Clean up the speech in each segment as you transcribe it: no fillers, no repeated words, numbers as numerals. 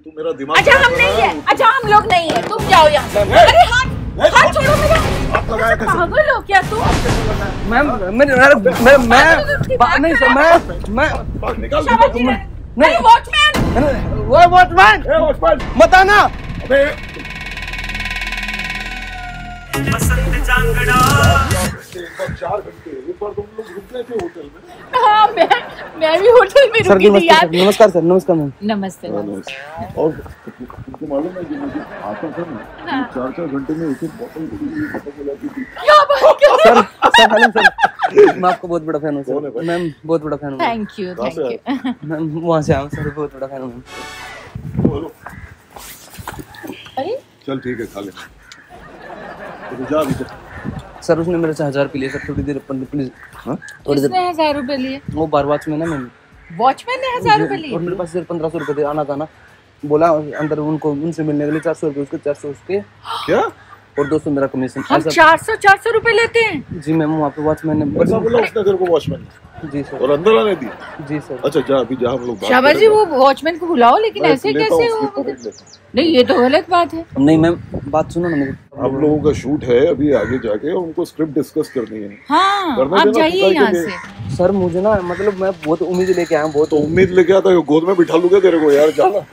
तू मेरा दिमाग। अच्छा हम नहीं है, अच्छा हम लोग नहीं है, तुम जाओ यहाँ से। अरे हाथ छोड़ो मेरा। आप लगाया कैसे? पागल हो क्या तुम? मैम मैं नहीं सर, मैं निकाल नहीं वॉचमैन, वो वॉचमैन वॉचमैन मत आना। अबे बसंत जांगड़ा 4 घंटे एक बार तुम लोग रुक गए थे होटल में। हाँ मैं भी होटल में रुकी थी यार। नमस्कार सर। नमस्कार मैम। नमस्ते। और तुमको मालूम है कि मुझे आता था ना 4-4 घंटे में एक बोतल खत्म हो जाती थी। क्या बात कर रहे हो? सर हेलो सर, मैं आपको बहुत बड़ा फैन हूँ कौन है सर। भाई? मैम बहुत बड़ा फैन हूँ। Thank you thank you. Ma'am वहाँ से आया हूँ सर, बहुत बड़ा फैन हूँ। बोलो अरे चल ठीक है, खा ले तो जा अभी। सर उसने मेरे से 1000 रुपये लिए सर, थोड़ी देर प्लीज। हाँ थोड़ी देर। किसने 1000 रुपए लिए? वो बार वॉचमैन है मैम। वॉचमैन ने 1000 रुपए लिए? और मेरे पास सिर्फ 1500 रुपये थे, आना था ना, बोला अंदर उनको उनसे मिलने के लिए 400 रुपये उसके, 400 उसके क्या? और 200 मेरा कमीशन। हम 400 रुपए लेते हैं? जी मैम वहाँ पे वॉचमैन ने ऐसा बोला उसने तेरे को वॉचमैन? जी सर। और अंदर आने दी? जी सर। अच्छा जा अभी जा, हम लोग शाबाश जी वो वॉचमैन को बुलाओ, लेकिन ऐसे कैसे हो? नहीं ये तो गलत बात है। नहीं मैम बात सुनो ना मेरी। हम लोगों का शूट है अभी आगे जाके, उनको स्क्रिप्ट डिस्कस करनी है। हाँ करने आप देना, जाइए पुकार यहाँ के से। सर मुझे ना मतलब मैं बहुत उम्मीद लेके आया हूँ, बहुत तो उम्मीद लेके आता है, गोद में बिठा लूंगा तेरे को यार, जाना।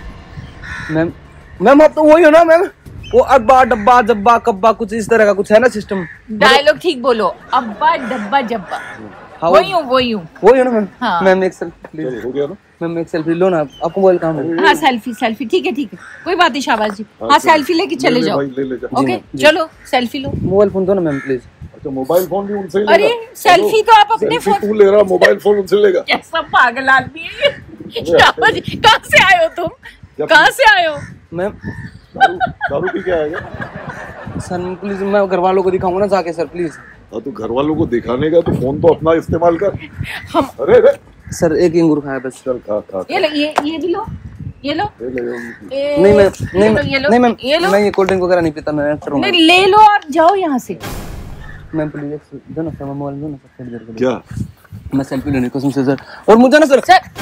मैम। मैम आप तो वही हो ना मैम, वो अब्बा डब्बा जब्बा कब्बा कुछ इस तरह का कुछ है ना सिस्टम। डायलॉग ठीक बोलो, अब्बा डब्बा जब्बा। हाँ वही हूँ वही हो ना मैम। हाँ। मैम एक सेल्फी प्लीज। चलो हो गया ना? मैम एक सेल्फी लो ना, आपको मोबाइल काम है। हाँ सेल्फी ठीक है कोई बात नहीं शाबाश जी। हाँ चलो। सेल्फी लेके चले जाओ। ले जा। ओके चलो सेल्फी लो। मोबाइल फोन दो ना मैम प्लीज। अच्छा मोबाइल फोन भी उनसे ही अरे लेगा? सेल्फी तो आप अपने सेल्फी फोन। तू ले रहा, मोबाइल फोन उनसे लेगा? कैसा पागल आदमी है ये। शाबाश जी। कहाँ से आए हो तुम? कहाँ से आए हो? मैम दारू पी के आएगा? सर प्लीज मैं घर वालों को दिखाऊंगा ना जाके सर प्लीज। हाँ तो घर वालों को दिखाने का तो फोन तो अपना इस्तेमाल कर। हम अरे अरे सर एक इंगूर खाया बस। चल खा खा ये लो, ये भी लो, ये लो। नहीं मैम नहीं नहीं मैम मैं ये कोल्ड ड्रिंक वगैरह नहीं पीता, मैं एक्टर हूँ। नहीं ले लो और जाओ यहाँ से। मैम प्लीज दो ना सर, मोबाइल दो ना सर थोड़ी देर के लिए। क्या? मैं सेल्फी लेने कसम से सर। और मुझे ना सर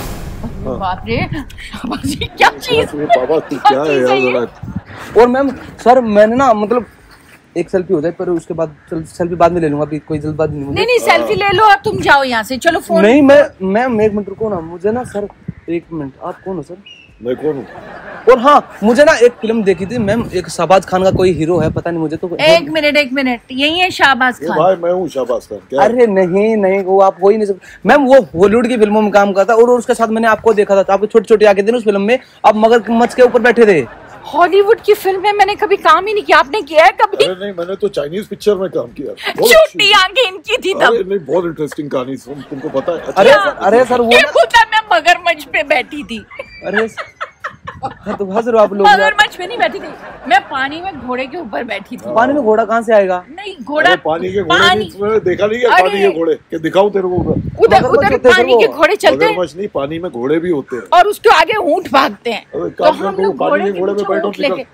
बाप रे शाबाश जी, क्या चीज बाबा तू क्या है यार जरा। और मैम सर मैंने ना मतलब एक सेल्फी हो जाए पर उसके बाद सेल्फी बाद में ले लूंगा, अभी कोई जल्दबाजी नहीं मुझे। नहीं सेल्फी ले लो और तुम जाओ यहाँ से। चलो फोन। नहीं मैम एक मिनट रुको ना, मुझे ना सर एक मिनट। आप कौन हो सर? मैं कौन हूँ? और हाँ मुझे ना एक फिल्म देखी थी मैम, एक शाहबाज खान का कोई हीरो है पता नहीं मुझे तो। एक मिनट यही है शाहबाज खान। भाई मैं हूँ शाहबाज खान। क्या? अरे नहीं वो आप हो ही नहीं सकते मैम, वो बॉलीवुड की फिल्मों में काम करता और उसके साथ मैंने आपको देखा था, आपके छोटे छोटे आगे थे उस फिल्म में, आप मगरमच्छ के ऊपर बैठे थे। हॉलीवुड की फिल्म में मैंने कभी काम ही नहीं किया। आपने किया है कभी? अरे नहीं मैंने तो चाइनीज पिक्चर में काम किया। छोटी आंखें इनकी थी तब। अरे नहीं बहुत इंटरेस्टिंग कहानी तुमको पता है? अरे सर वो मैं मगरमच्छ पे बैठी थी। अरे हाँ तो हंस रहे हो आप लोग। मगरमच्छ पे नहीं बैठी थी मैं, पानी में घोड़े के ऊपर बैठी थी। पानी में घोड़ा कहाँ से आएगा? नहीं घोड़ा पानी के घोड़े देखा नहीं क्या? पानी के घोड़े के दिखाऊं तेरे को? उधर पानी के घोड़े चलते हैं। मगरमच्छ नहीं, पानी में घोड़े भी होते हैं और उसके आगे ऊंट भागते हैं। तो हम लोग पानी के घोड़े में बैठो, लेके।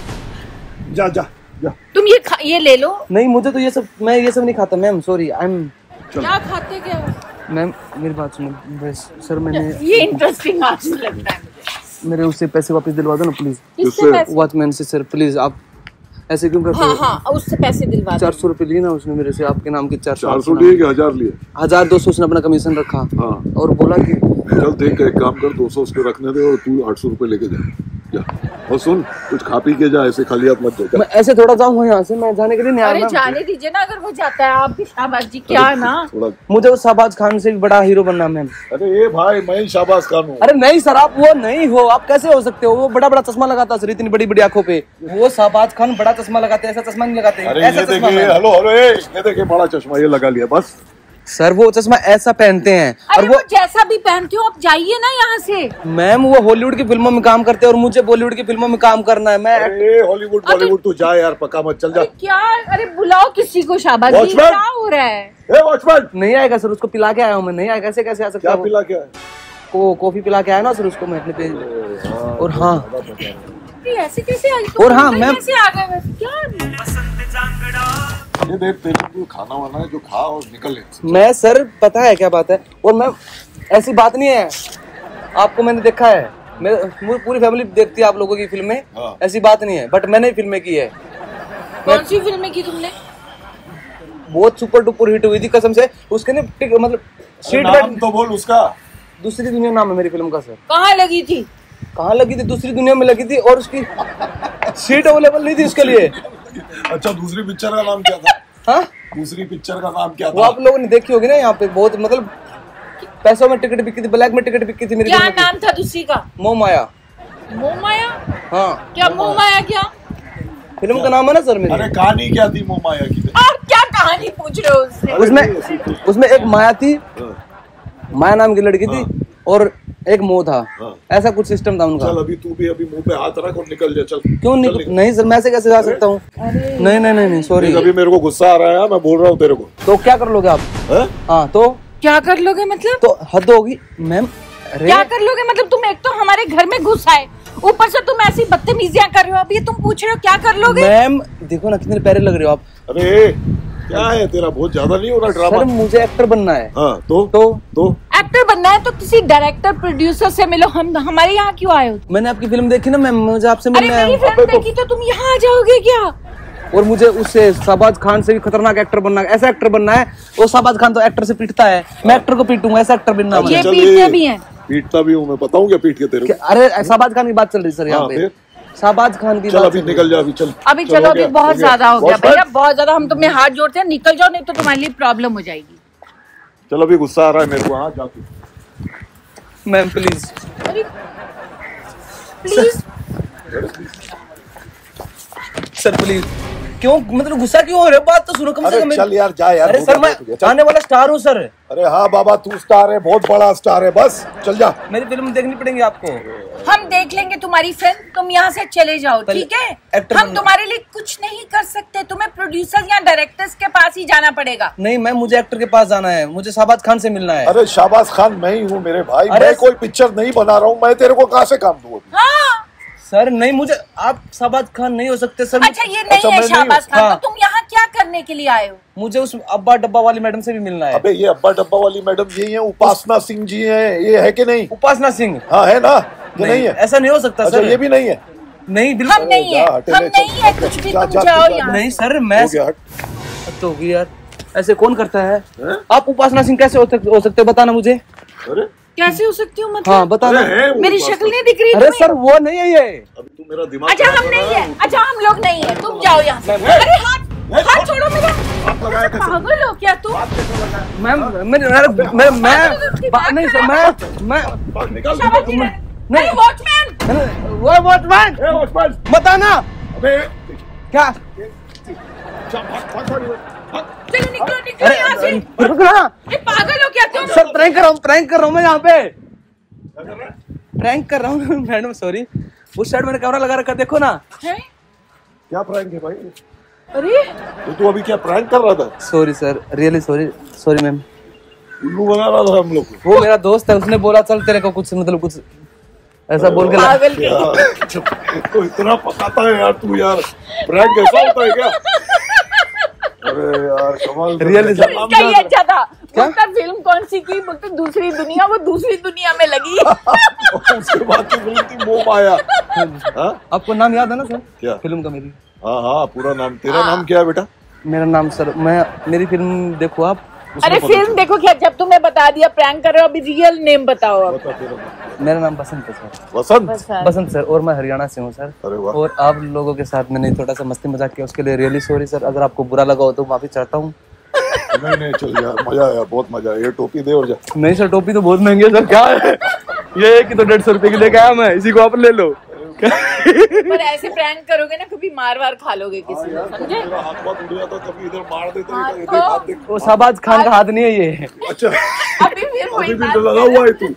जा जा जा। तुम ये ले लो। नहीं मुझे तो ये सब, मैं ये सब नहीं खाता मैम, सॉरी आई एम। क्या खाते क्या हो? मैम मेरी बात सुनो बस सर, मैंने ये इंटरेस्टिंग आज लगता है मुझे। मेरे उससे पैसे वापस दिलवा दो ना प्लीज। किससे पैसे? वॉचमैन से सर प्लीज। आप ऐसे क्यों करते हो? हाँ उससे पैसे दिलवा दो। 400 रुपए लिए ना उसने मेरे से, आपके नाम के 400 लिए कि 1000 लिए? 1200 उसने अपना कमीशन रखा। हाँ। और बोला कि चल देख एक काम कर, 200 उसको रखने दे और तू 800 रुपए लेके जा। और सुन कुछ खा पी के जा, ऐसे खाली हाथ मत जा। मैं ऐसे थोड़ा जाऊंगा यहाँ से, मैं जाने के लिए नहीं आया। अरे जाने दीजिए ना, अगर वो जाता है। आप भी शाहबाज जी क्या ना। मुझे उस शाहबाज खान से भी बड़ा हीरो बनना मैम। अरे ये भाई मैं ही शाहबाज खान हूँ। अरे नहीं सर आप वो नहीं हो, आप कैसे हो सकते हो? वो बड़ा बड़ा चश्मा लगाता सर, इतनी बड़ी बड़ी आंखों पे। वो शाहबाज खान बड़ा चश्मा लगाते हैं, ऐसा चश्मा नहीं लगाते। अरे ये देखिए, हेलो ये देखिए बड़ा चश्मा ये लगा लिया बस। सर वो चश्मा ऐसा पहनते हैं। और वो जैसा भी पहनते हो आप जाइए ना यहाँ से। मैम वो हॉलीवुड की फिल्मों में काम करते हैं और मुझे बॉलीवुड की फिल्मों में काम करना है। मैं अरे हॉलीवुड बॉलीवुड तू जा यार, पक्का मत चल जा। क्या? अरे बुलाओ किसी को। शाबाश जी क्या हो रहा है? वॉचमैन नहीं आएगा सर, उसको पिला के आया हूँ मैं। नहीं आएगा कैसे आ सकता है? क्या पिला के आया? कॉफी पिला के आया ना सर उसको मैं अपने पे। और हाँ ऐसे कैसे? और हाँ मैम कैसे आ गए? क्या ये देख तेरे को खाना वाना है जो खा और निकल ले। मैं सर पता है क्या बात है, और मैं ऐसी बात नहीं है, आपको मैंने देखा है। पूरी फैमिली देखती है आप लोगों की फिल्में, हाँ। ऐसी बात नहीं है, बट मैंने फिल्में की है। कौन सी फिल्में की तुमने? बहुत सुपर डुपर हिट हुई थी कसम से। उसके ना मतलब सीट नाम बेल्ट, तो बोल उसका। दूसरी दुनिया नाम है मेरी फिल्म का सर। कहाँ लगी थी? कहाँ लगी थी? दूसरी दुनिया में लगी थी, और उसकी सीट अवेलेबल नहीं थी उसके लिए। अच्छा, दूसरी पिक्चर का नाम क्या था? हाँ, दूसरी पिक्चर का नाम क्या वो था? आप लोगों ने देखी होगी ना, यहाँ पे बहुत मतलब पैसों में टिकट बिकी थी, ब्लैक में टिकट बिकी थी मेरी क्या फिल्म की। नाम था दूसरी का? मोह माया। मोह माया? हाँ, क्या मोह माया? क्या फिल्म का नाम है ना सर मेरी। अरे कहानी क्या थी मोह माया की? आप क्या कहानी पूछ रहे हो उससे? उसमें एक माया थी, हाँ, माया नाम की लड़की थी, और एक मोह था। हाँ। ऐसा कुछ सिस्टम था उनका। चल अभी तू भी अभी मुंह पे हाथ रख और निकल जा। चल क्यों नहीं सर, मैं ऐसे कैसे जा सकता हूँ? नहीं सॉरी। अभी मेरे को गुस्सा आ रहा है, मैं बोल रहा हूँ तेरे को। तो क्या कर लोगे आप? हैं? हाँ तो क्या कर लोगे मतलब? तो हद होगी मैम। अरे क्या कर लोगे मतलब? तुम एक तो हमारे घर में घुस आए, ऊपर से तुम ऐसी बदतमीजियां कर रहे हो। अभी तुम पूछ रहे हो क्या कर लोगे? मैम देखो ना कितने प्यारे लग रहे हो आप। अरे क्या है तेरा, बहुत ज्यादा नहीं हो रहा सर ड्रामा? मुझे एक्टर बनना है। हाँ तो तो एक्टर बनना है तो किसी डायरेक्टर प्रोड्यूसर से मिलो। हम हमारे यहाँ क्यों आए हो? मैंने आपकी फिल्म देखी ना मैम, मुझे आपसे अरे मिलना मेरी है। फिल्म देखी तो तुम यहाँ आ जाओगे क्या? और मुझे उससे शाहबाज खान से भी खतरनाक एक्टर बनना है। ऐसा एक्टर बनना है, वो शाहबाज खान तो एक्टर से पीटता है, मैं एक्टर को पीटूंगा। ऐसा एक्टर बनना है मुझे। ये चल, पीटते भी हैं। पीटता भी हूँ मैं, बताऊँ क्या पीट के तेरे को? अरे शाहबाज खान की बात चल रही सर यहाँ हाँ, पे। फिर? शाहबाज खान की चल बात अभी चल रही। निकल जा, अभी चल। अभी चल, चलो, हो अभी गया, बहुत ज्यादा हो गया बस, भैया, बहुत ज्यादा। हम तुम्हें हाथ जोड़ते हैं, निकल जाओ, नहीं तो तुम्हारे लिए प्रॉब्लम हो जाएगी। चल अभी गुस्सा आ रहा है मेरे को। हाँ जा तू। मैम प्लीज अरे प्लीज, सर प्लीज। क्यों मतलब गुस्सा क्यों हो रहे हो? बात तो सुनो कम से अरे कम। चल यार, जा यार। अरे सर मैं चल। आने वाला स्टार हूँ सर। अरे हाँ बाबा, तू स्टार है, बहुत बड़ा स्टार है, बस चल जा। मेरी फिल्म देखनी पड़ेगी आपको। हम देख लेंगे तुम्हारी फिल्म, तुम यहाँ से चले जाओ, पहले ठीक है? एक्टर हम बनना। तुम्हारे लिए कुछ नहीं कर सकते, तुम्हें प्रोड्यूसर या डायरेक्टर्स के पास ही जाना पड़ेगा। नहीं मैम, मुझे एक्टर के पास जाना है, मुझे शाहबाज खान से मिलना है। अरे शाहबाज खान मैं ही हूँ मेरे भाई। अरे मैं कोई पिक्चर नहीं बना रहा हूँ, मैं तेरे को कहाँ से काम दूँ अभी? हाँ सर नहीं, मुझे आप शाहबाज खान नहीं हो सकते सर। अच्छा, ये नहीं अच्छा, है मैं नहीं शाहबाज हूँ। खान। हाँ। तो तुम यहाँ क्या करने के लिए आए हो? मुझे उस अब्बा डब्बा वाली मैडम से भी मिलना है। अबे ये अब्बा डब्बा वाली मैडम यही है, उपासना सिंह जी है, ये है कि नहीं? उपासना सिंह। हाँ है ना, ये नहीं है? ऐसा नहीं हो सकता अच्छा सर। ये भी नहीं है? नहीं हम बिल्कुल नहीं है, जा, हटे हम ले, चल, नहीं है हटे, कुछ भी। जा, तुम जा, जाओ जा, यहाँ नहीं से। सर, मैं हो गया, हट। तो होगी यार, ऐसे कौन करता है? हैं? आप उपासना सिंह कैसे हो सकते बताना मुझे। अरे कैसे हो सकती हूँ मतलब? हाँ बताना। अरे है वो मेरी उपासना। शक्ल नहीं दिख रही अरे तुम्हें? सर वो नहीं है ये। अभी तू मेरा दिमाग अच्छा खराब हम कर नहीं रहा है, अच्छा हम लोग नहीं है, तुम जाओ यहाँ से। मैं- अरे हाथ छोड़ो मेरा। हाथ लगाया कैसे? पागल हो क्या तुम? मैम नहीं सर, मैं भाग, निकल शाबाश जी, निकल। नहीं। अरे वॉचमैन, वो वॉचमैन ए, वॉचमैन, बताना अबे क्या। चल, भाग, भाग, भाग। चलो निकलो यहाँ से। रुकना ये पागल हो क्या तुम? सर, प्रैंक कर रहा हूँ मैं यहाँ पे। प्रैंक कर रहा हूँ मैडम, सॉरी। उस साइड मैंने कैमरा लगा रखा, देखो ना। हैं? क्या प्रैंक है भाई? अरे तो तू अभी क्या प्रैंक कर रहा था? Sorry sir, really sorry ma'am. उल्लू बना रहा था हम लोग को। वो मेरा दोस्त है, उसने बोला चल तेरे को कुछ मतलब कुछ ऐसा बोल के पागल के। यार, तो इतना पकाता है यार तू यार। प्रैंक ऐसा होता है क्या? अरे यार कमाल कर Really, रहा है। sir? नाम क्या ये क्या अच्छा था? क्या? बोलता फिल्म कौन सी की? बोलते दूसरी दुनिया। वो दूसरी दुनिया में लगी। था? उसके बाद की फिल्म थी मोह माया। हाँ? आपको नाम याद है ना सर? क्या? फिल्म का मेरी। हाँ हाँ, पूरा नाम। तेरा नाम क्या है बेटा? मेरा नाम सर, मेरी फिल्म देखो आप। अरे फिल्म देखो क्या? जब तुम्हें बता दिया प्रैंक कर रहे हो, अभी रियल नेम बताओ अब। बता तेरा नाम। मेरा नाम बसंत है सर। वसंत। बसंत सर, और मैं हरियाणा से हूँ सर। अरे वाह। और आप लोगों के साथ मैंने थोड़ा सा मस्ती मजाक किया, उसके लिए रियली सॉरी सर। अगर आपको बुरा लगा हो तो माफी चाहता हूँ। नहीं चल यार, मजा आया, बहुत मजा आया। ये टोपी दे और जा। नहीं सर, टोपी तो बहुत महंगी है सर। क्या है ये? एक ही तो 150 रुपए की लेके आया मैं, इसी को आप ले लो। पर ऐसे प्रैंक करोगे ना, कभी मार वार खा लोगे किसी को, समझे? मेरा हाथ पाथ उड़ जाता, कभी इधर मार देते, हाँ, इधर तो- हाथ देख। वो शाहबाज खान का हाथ नहीं है ये। अच्छा अभी फिर वही अभी भी बात तो लगा कर रहे हुआ है तू।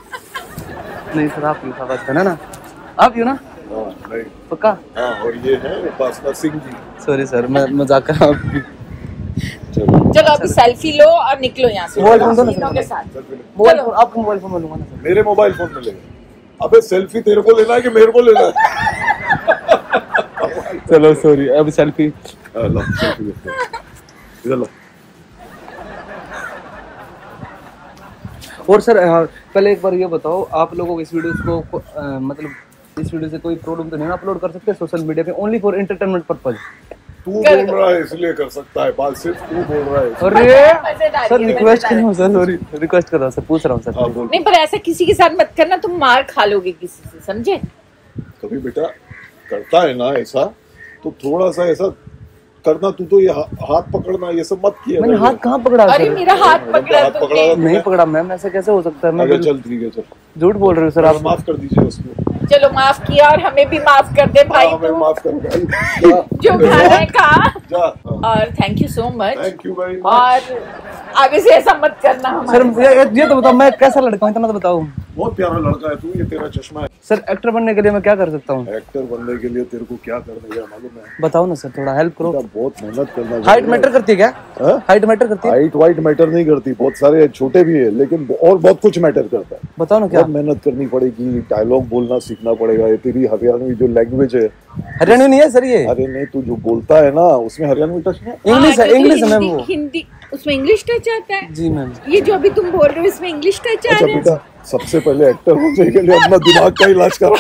नहीं सर, आप यू शाहबाज खान है ना, आप यू ना हाँ नहीं। पक्का। हाँ, और ये है उपासना सिंह जी। सॉरी सर, मैं मजाक कर रहा हूँ। चलो चलो अभी सेल्फी लो और निकलो यहाँ से मोबाइल फोन दो ना तीनों के सर। साथ। मोबाइल फोन आपको मोबाइल फोन में लूंगा ना सर। मेरे मोबाइल फोन में लेगा। अबे सेल्फी तेरे को लेना है कि मेरे को लेना है? चलो सॉरी, अब सेल्फी। हाँ, लो, सेल्फी लेते हैं। इधर लो। और सर पहले एक बार ये बताओ, आप लोगों को इस वीडियो को मतलब इस वीडियो से कोई प्रॉब्लम तो नहीं ना, अपलोड कर सकते हैं सोशल मीडिया पे ओनली फॉर एंटरटेनमेंट पर्पज? तू बोल रहा है इसलिए कर सकता है, बात सिर्फ तू बोल रहा है। अरे सर रिक्वेस्ट कर रहा हूँ सर, सॉरी रिक्वेस्ट कर रहा हूँ सर, पूछ रहा हूँ सर। हाँ, बोल। नहीं पर ऐसा किसी के साथ मत करना, तुम मार खा लोगे किसी से, समझे? कभी बेटा करता है ना ऐसा तो थोड़ा सा ऐसा करना, तू तो ये हाथ पकड़ना ये सब मत किया। मैंने हाथ कहाँ पकड़ा अरे सर? मेरा हाथ पकड़ा हाथ तुमने। पकड़ा नहीं पकड़ा मैम, ऐसा कैसे हो सकता है? मैं अरे चल ठीक है चल, झूठ बोल रहे हो सर आप। माफ कर दीजिए उसको। चलो माफ किया, और हमें भी माफ कर दे भाई। हमें तू माफ कर भाई। जो खाना है खा, जा। और thank you so much. Thank you very much. और आगे से ऐसा मत करना सर हमारे। ये तो बताओ मैं कैसा लड़का हूँ, इतना तो बताओ। बहुत प्यारा लड़का है तू, ये तेरा चश्मा है। सर एक्टर बनने के लिए मैं क्या कर सकता हूँ? एक्टर बनने के लिए तेरे को क्या करने का मालूम है? बताओ ना सर, थोड़ा हेल्प करो। बेटा, बहुत मेहनत करना चाहिए। हाइट मैटर करती है क्या? हाँ? हाइट मैटर करती है? हाइट वाइट मैटर नहीं करती, बहुत सारे छोटे भी है लेकिन और बहुत कुछ मैटर करता है। बताओ ना क्या। बहुत मेहनत करनी पड़ेगी, डायलॉग बोलना सीखना पड़ेगा। ये तेरी हरियाणवी जो लैंग्वेज है, हरियाणवी नहीं है सर ये? अरे नहीं तू जो बोलता है ना उसमें हरियाणवी टच नहीं। इंग्लिश है, हाँ, इंग्लिश है मैम हिंदी- वो। हिंदी उसमें इंग्लिश टच आता है। जी मैम। ये जो अभी तुम बोल रहे हो इसमें इंग्लिश टच आ अच्छा रहा है। बेटा, सबसे पहले एक्टर होने के लिए अपना दिमाग का इलाज करो।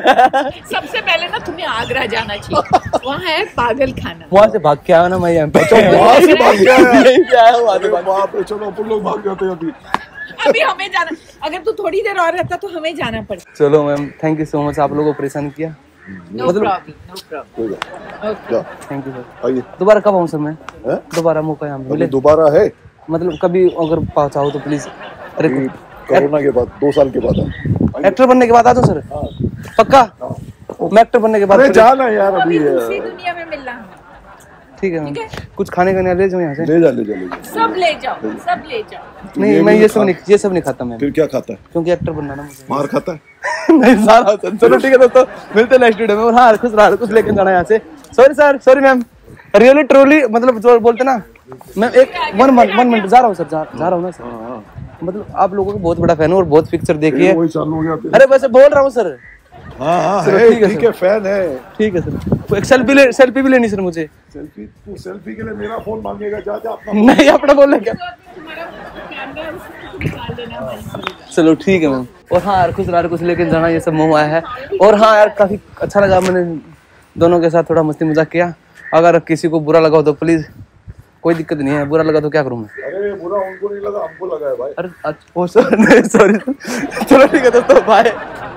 सबसे पहले ना तुम्हें आगरा जाना चाहिए, वहाँ है पागल खाना। वहाँ से भाग के आया ना मैं यहाँ पे। वहाँ से भाग के आया? यहीं पे आया हूँ, वहाँ से अरे भाग के। बाप रे, चलो अपन लोग भाग जाते हैं अभी। अभी हमें जाना, अगर तू थोड़ी देर और रहता तो हमें जाना पड़ता। चलो ma'am, thank you so much, आप लोगों को परेशान किया। No problem, no problem. कोई बात ओके। जा, थैंक यू सर। आइए। दोबारा कब आऊँ सर मैं? हैं? दोबारा मौका यहाँ अभी मिले? दोबारा है मतलब कभी अगर चाहो तो प्लीज। अरे अभी कोरोना के बाद 2 साल के बाद है। एक्टर बनने के बाद आ जाओ सर, हाँ। पक्का? मैं एक्टर बनने के बाद अरे जाना यार अभी अभी दूसरी दुनिया में मिलना है। ठीक है मैम। ठीक है। कुछ खाने का ले जाओ यहाँ से। ले जा ले जा ले जा। सब ले जाओ, सब ले जाओ। नहीं मैं ये सब नहीं खाता मैम, फिर क्या खाता है? क्योंकि एक्टर बनना ना मुझे। मार खाता है? नहीं सारा सर। चलो ठीक है दोस्तों, मिलते हैं नेक्स्ट वीडियो में। और हाँ खुश रहा, कुछ लेके जाना यहाँ से। Sorry sir, sorry ma'am, really truly मतलब जो बोलते ना मैम। एक 1 मिनट जा रहा हूँ सर, जा रहा हूँ ना सर। मतलब आप लोगों को बहुत बड़ा फैन हूँ और बहुत पिक्चर देखी है। वही चालू हो गया फिर। अरे वैसे बोल रहा हूँ सर। हाँ हाँ चलो, है, ठीक है ठीक सर। है, फैन है। ठीक है सर, एक सेल्फी भी लेनी सर मुझे। सेल्फी? तू सेल्फी के लिए मेरा फोन मांगेगा? जा जा अपना। नहीं अपना बोल रहे क्या? तुम्हारा कैमरा है, उसको निकाल देना। चलो ठीक है मैम। और हाँ यार खुश रहा, कुछ लेके जाना, ये सब मोह आया है। और हाँ यार काफी अच्छा लगा, मैंने दोनों के साथ थोड़ा मस्ती मजाक किया। अगर किसी को बुरा लगा हो तो प्लीज, कोई दिक्कत नहीं है। बुरा लगा तो क्या करूँ मैं? अरे बुरा उनको नहीं लगा, हमको लगा है भाई। अरे अच्छा, सॉरी। चलो ठीक है दोस्तों, बाय।